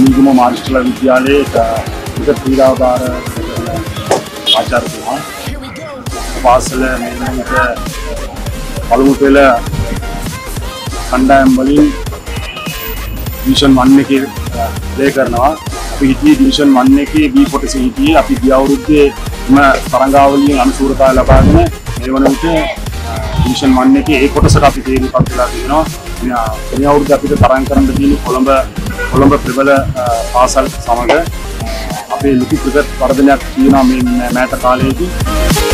Negombo Marshall Vidyalaya cricket ක්‍රීඩාව බාර ආචාර්යතුමා පාසල මේක පළමු පෙළ කණ්ඩායම් වලින් ඩිවිෂන් 1 එකේ ප්ලේ කරනවා. අපි හිටියේ ඩිවිෂන් 1 එකේ B කොටසේ හිටියේ. අපි ගිය අවුරුද්දේ තරඟාවලියෙන් අනුශූරතාවය ලබාගෙන මේ වන විට ඩිවිෂන් 1 එකේ ඒ කොටසට අපි තේරීපත් වෙලා තියෙනවා. මේ අවුරුද්ද අපිට තරඟ කරන්න තියෙන්නේ කොළඹ ප්‍රබල පාසල් සමග අපේ ලිපි ක්‍රිකට් වර්ධනයක් තියෙනවා මේ මෑත කාලයේදී.